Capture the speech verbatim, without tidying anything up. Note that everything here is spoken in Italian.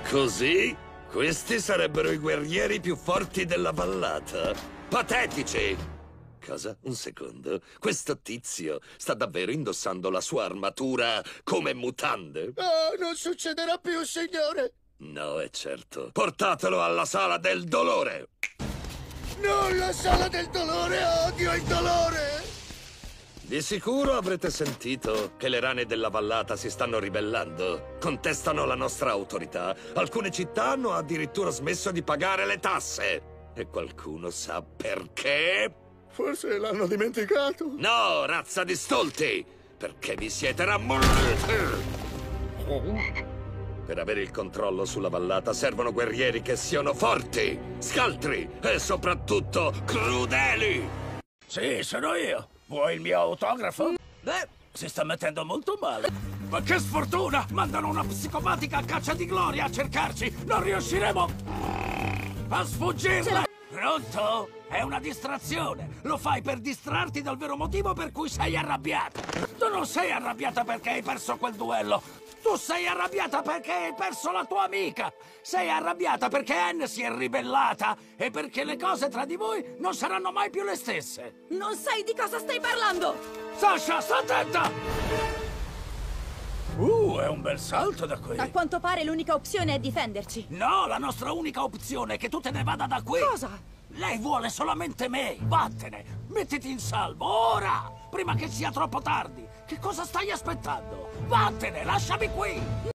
Così? Questi sarebbero i guerrieri più forti della vallata. Patetici! Cosa? Un secondo. Questo tizio sta davvero indossando la sua armatura come mutande? Oh, non succederà più, signore! No, è certo. Portatelo alla sala del dolore! Non la sala del dolore! Odio il dolore! Di sicuro avrete sentito che le rane della vallata si stanno ribellando. Contestano la nostra autorità. Alcune città hanno addirittura smesso di pagare le tasse. E qualcuno sa perché? Forse l'hanno dimenticato. No, razza di stolti! Perché vi siete rammolliti! Per avere il controllo sulla vallata servono guerrieri che siano forti, scaltri e soprattutto crudeli! Sì, sono io. Vuoi il mio autografo? Beh, si sta mettendo molto male. Ma che sfortuna! Mandano una psicopatica a caccia di gloria a cercarci! Non riusciremo a sfuggirla! Pronto? È una distrazione! Lo fai per distrarti dal vero motivo per cui sei arrabbiata! Tu non sei arrabbiata perché hai perso quel duello! Tu sei arrabbiata perché hai perso la tua amica! Sei arrabbiata perché Anne si è ribellata e perché le cose tra di voi non saranno mai più le stesse! Non sai di cosa stai parlando! Sasha, sta attenta! Uh, è un bel salto da qui! A quanto pare l'unica opzione è difenderci. No, la nostra unica opzione è che tu te ne vada da qui! Cosa? Lei vuole solamente me! Vattene! Mettiti in salvo, ora! Prima che sia troppo tardi! Che cosa stai aspettando? Vattene, lasciami qui!